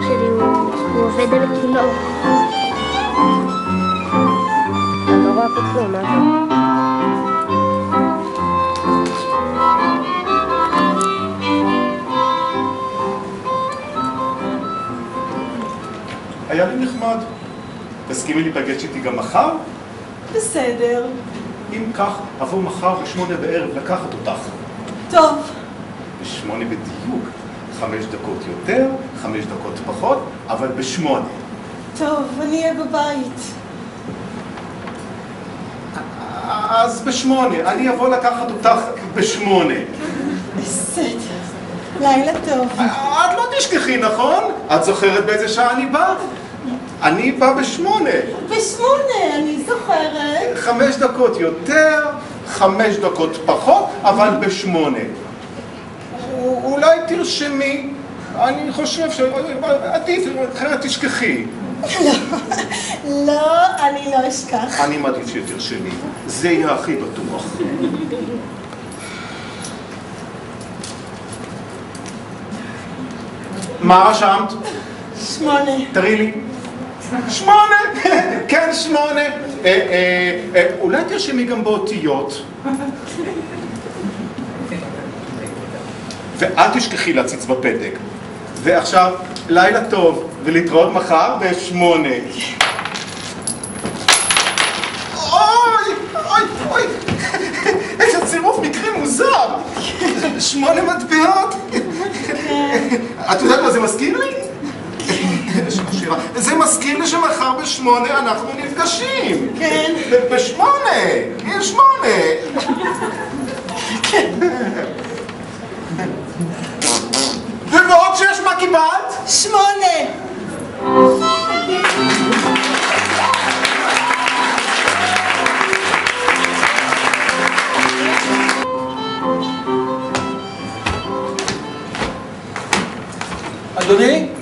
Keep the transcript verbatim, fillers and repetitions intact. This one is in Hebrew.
שלי הוא עובד על הכינור. אני לא רואה פה כלום, מה זה? היה לי נחמד. תסכימי להיפגש איתי גם מחר? בסדר. אם כך, אבוא מחר בשמונה בערב לקחת אותך. טוב. בשמונה בדיוק. חמש דקות יותר, חמש דקות פחות, אבל בשמונה. טוב, אני אהיה בבית. אז בשמונה. אני אבוא לקחת אותך בשמונה. בסדר. לילה טוב. את לא תשכחי, נכון? את זוכרת באיזה שעה אני בא? אני בא בשמונה. בשמונה, אני זוכרת. חמש דקות יותר, חמש דקות פחות, אבל בשמונה. אולי תרשמי. אני חושב שעדיף, אחרת תשכחי. לא, לא, אני לא אשכח. אני מעדיף שתרשמי. זה יהיה הכי בטוח. מה רשמת? שמונה. תראי לי. שמונה! כן, שמונה. אולי תרשמי גם באותיות. ואל תשכחי להציץ בפתק. ועכשיו, לילה טוב, ולהתראות מחר בשמונה. אוי! אוי! אוי! איזה צירוף מקרי מוזר! שמונה מטבעות! את יודעת מה זה מזכיר לי? זה מזכיר לי שמחר בשמונה אנחנו נפגשים. כן. בשמונה! יש שמונה! ובעוד שיש מה קיבלת? שמונה! אדוני?